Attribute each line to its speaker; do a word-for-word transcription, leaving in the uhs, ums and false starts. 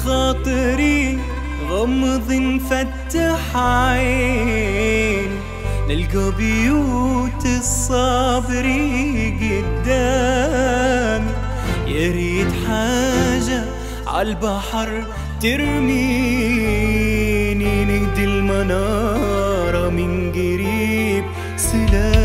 Speaker 1: خاطري غمض نفتح عين نلقى بيوت الصابري قدامي. يا ريت حاجة عالبحر ترميني نهدي المنارة من قريب سلام.